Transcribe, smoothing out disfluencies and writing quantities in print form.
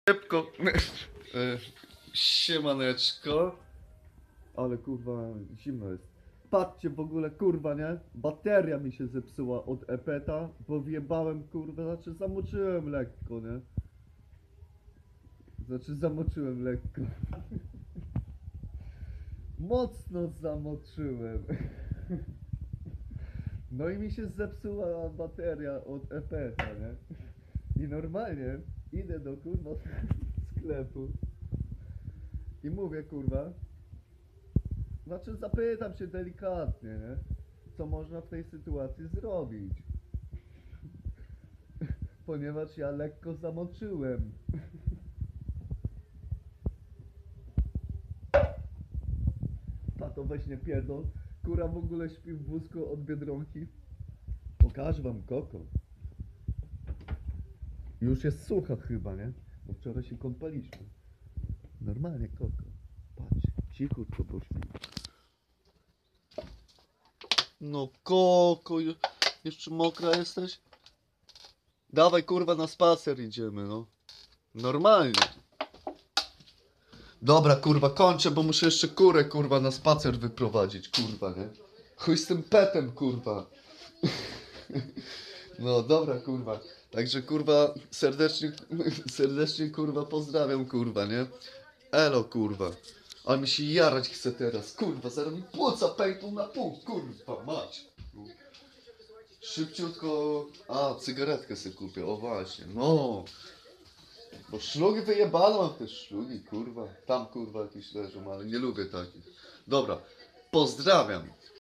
Szybko. Siemaneczko. Ale kurwa, zimno jest. Patrzcie w ogóle, kurwa, nie? Bateria mi się zepsuła od epeta, bo wjebałem, kurwa, znaczy zamoczyłem lekko, nie? Znaczy zamoczyłem lekko. Mocno zamoczyłem. No i mi się zepsuła bateria od epeta, nie? I normalnie idę do kurwa sklepu i mówię, kurwa, znaczy zapytam się delikatnie, nie? Co można w tej sytuacji zrobić? Ponieważ ja lekko zamoczyłem. Tato, weź nie pierdol. Kura w ogóle śpi w wózku od Biedronki. Pokażę wam Koko. Już jest sucha chyba, nie? Bo wczoraj się kąpaliśmy. Normalnie Koko. Patrz, cichutko poszli. No Koko, jeszcze mokra jesteś? Dawaj kurwa na spacer idziemy, no. Normalnie. Dobra kurwa, kończę, bo muszę jeszcze kurę kurwa na spacer wyprowadzić, kurwa, nie? Chuj z tym petem, kurwa. No dobra kurwa. Także kurwa serdecznie kurwa pozdrawiam, kurwa, nie? Elo kurwa. A mi się jarać chce teraz, kurwa, zaraz mi płuca pękną na pół, kurwa, mać. Szybciutko, cygaretkę sobie kupię, o właśnie, no. Bo szlugi wyjebano, mam te szlugi, kurwa. Tam kurwa jakieś leżą, ale nie lubię takich. Dobra, pozdrawiam.